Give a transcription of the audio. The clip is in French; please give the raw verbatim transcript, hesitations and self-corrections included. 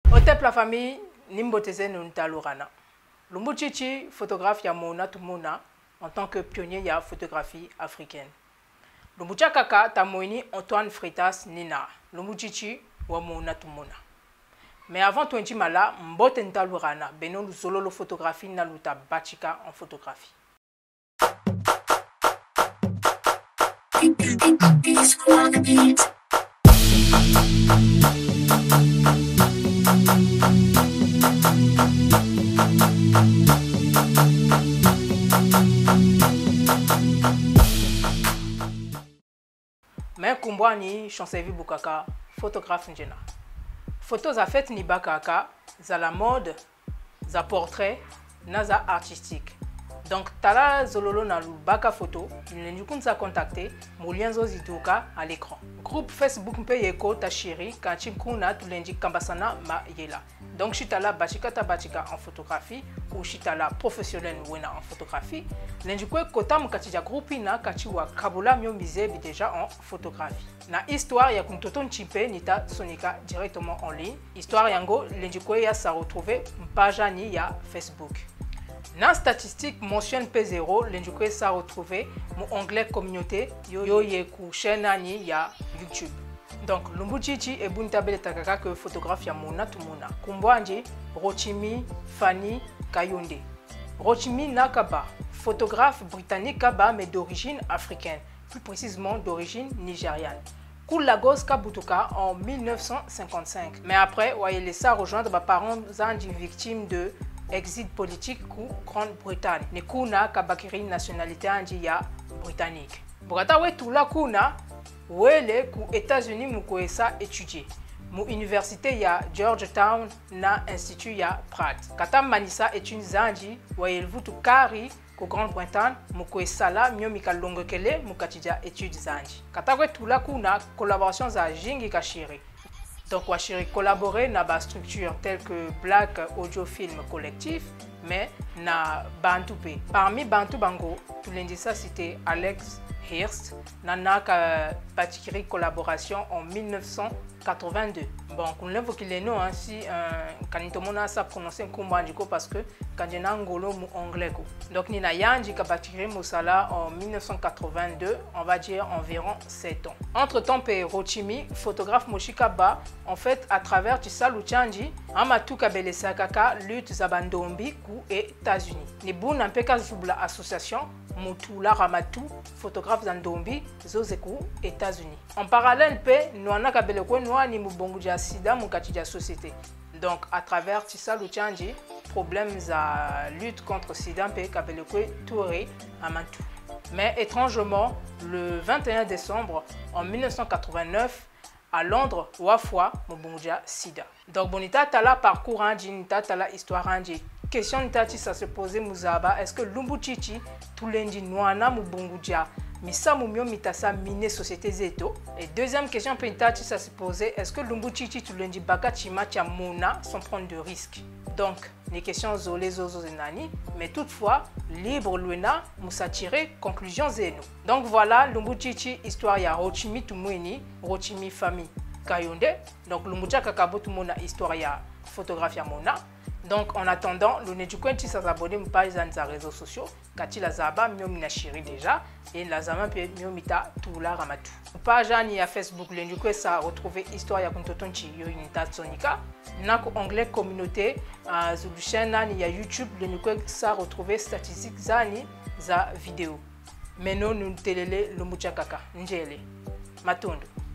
Otep la famille, Nimboteze Nuntalurana. Lumbu Chichi, photographe ya Mona Tumona en tant que pionnier de la photographie africaine. Lumbu Kaka Tamoini Antoine Freitas Nina. Lumbu Chichi wa Mona Tumona. Mais avant tout mala, Mbote Ntalurana, Benon Zololo photographie Naluta Bachika en photographie. Mais Kumbwani, Chancevi Bukaka, photographe Njena. Photos à fait ni bakaka, za la mode, za portrait, na za artistique. Donc, tala zololo na baka photo, nous nous contacté, mon lien zozituka à l'écran. Groupe Facebook mpe yeko ta chérie, kanchim kuna tulenji kambasana ma yela. Donc, chitala bachika ta bachika en photographie, ou chitala professionnel wena en photographie. L'enjikwe kota mukatija groupe na kachiwa kabula myo mizebi déjà en photographie. Na histoire ya kuntoto nchimpe nita sonika directement en ligne. Histoire yango l'enjikwe ya sa retrouver mpage ni ya Facebook. Na statistique mentionne P zéro, l'enjikwe sa retrouver mon onglet communauté yo yo yeku chaîne ni ya YouTube. Donc Lumbu Chichi et Buntabele Takaka que photographe ya Mona Tumona. Kumbwanje, Rochimi, Fanny, Kayonde. Rochimi Nakaba, photographe britannique Kaba mais d'origine africaine, plus précisément d'origine nigériane. Koulagos Kabutuka en mille neuf cent cinquante-cinq. Mais après, il laissé rejoindre mes parents victimes de exil politique ou Grande-Bretagne. Ne kuna kabakiri nationalité andiya britannique. Bogata we tula kuna wele ku États-Unis mukoesa étudier. Mu université ya Georgetown na institut ya Pratt. Kata manisa études zandi wa elvutu kari ko Grande-Bretagne mukoesa la myo mikalongokele mukatija études zandi. Kata we tula kuna collaboration za jingi kashiri. Donc, on a collaboré dans des structures telles que Black Audio Film Collectif, mais na Bantu P. Parmi Bantu Bango, tout l'indice c'était Alex Hirst, nana ka particulière collaboration en mille neuf cent quatre-vingt-deux. Bon, on lève qu'il est non si quand on tomona ça prononcer Kumbanjiko parce que quand on a ngolo mu anglais ko. Donc ni na yanji ka particulière Mosala en mille neuf cent quatre-vingt-deux, on va dire environ sept ans. Entre-temps pe Rochimi, photographe Moshikaba, en fait à travers Tisalu Chanji, Amatu Kabele Sakaka lutte Zabandombi ku États-Unis. Ni bun un peu la association Mutula Ramatu, photographe Zandombi, Zozeku, États-Unis. En parallèle, pe Noana Kabeleko Noa ni Mubonguja Sida Mukatija Société. Donc, à travers Tissa Luchanji, problèmes à lutte contre Sida pe Kabeleko Touré Amantou. Mais étrangement, le vingt et un décembre en mille neuf cent quatre-vingt-neuf, à Londres, Wafwa Mubonguja Sida. Donc, bonita tala parcours anji, nita tala histoire anji. Question nitati ça se posait Muzaba, est-ce que Lumbu Chichi tout lundi noana mubunguja misa mumio mitasa mine société zeto? Et deuxième question nitati ça se posait, est-ce que Lumbu Chichi tout lundi baka chima tia mona sans prendre de risques? Donc les questions zolé zozo zenani, mais toutefois libre luena musa tirer conclusion zeno. Donc voilà Lumbu Chichi histoire ya Rochimi Tumweni, Rochimi famille Kayonde. Donc Lumbu Kakabo tout mona histoire ya photographie ya mona. Donc en attendant, le Nedjukwenchi s'abonne à page dans les réseaux sociaux, Kati la Zaba miomi na chéri déjà et la Zama pe miomita tout la ramatu. Page ni à Facebook, le Nedjukwe sa retrouver histoire ya kuntotonchi yo inita sonika. Nako anglais communauté, zulu chaîne ni ya YouTube, le Nedjukwe sa retrouver statistiques zani za vidéo. Mais non nous telele le muchakaka njele. Matondo.